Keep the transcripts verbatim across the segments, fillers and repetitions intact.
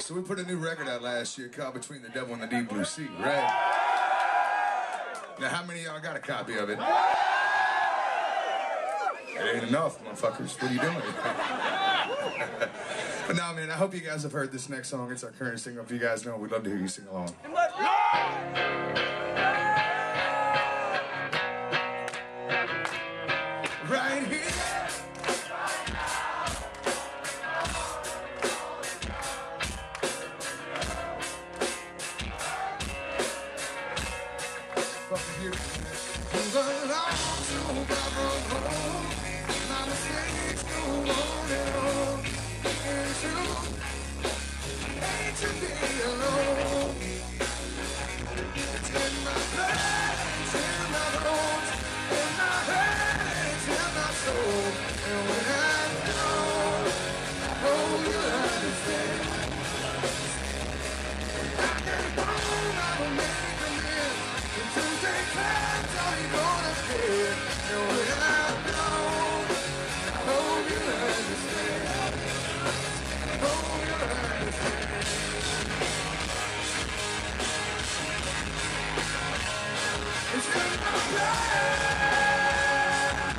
So we put a new record out last year called Between the Devil and the Deep Blue Sea, right? Now, how many of y'all got a copy of it? It ain't enough, motherfuckers. What are you doing? But no, man, I hope you guys have heard this next song. It's our current single. If you guys know, we'd love to hear you sing along. Right here. Fucking beautiful. Move along to Bravo home. My mistakes go on and on. And you hate to be alone. It's in my blood, it's in my bones, in my head, it's in my soul. And when I know, I know you'll understand. I can't go, I will make amends. And Tuesday times, all you're gonna get. And when I know, I hope you'll understand. I hope you'll understand. It's in my blood.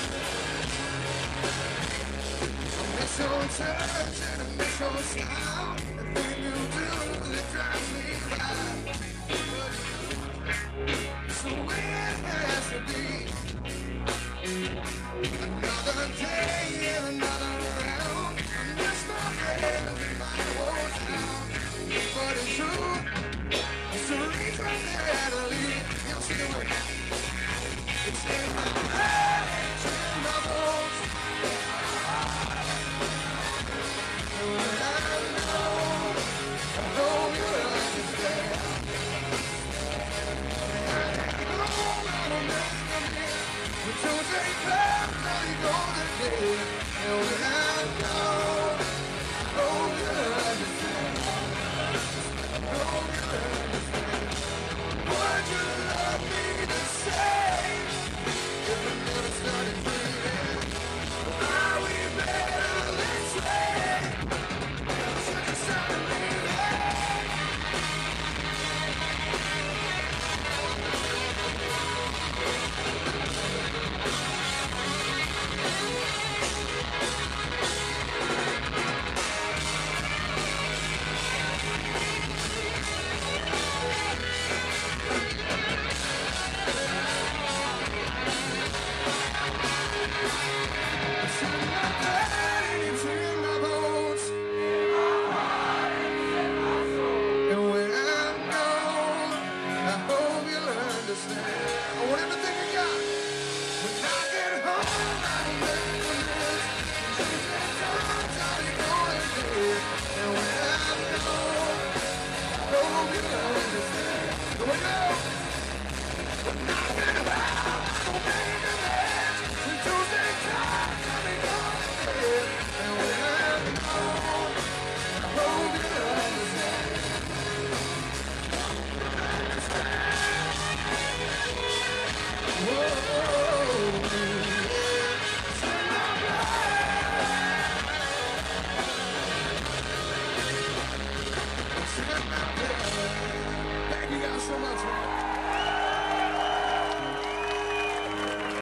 I miss your touch and I miss your smile. The thing you do that drives me wild. So it has to be.